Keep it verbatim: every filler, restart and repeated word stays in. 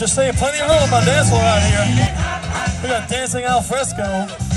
Just saying, plenty of room on my dance floor out here. We got dancing al fresco.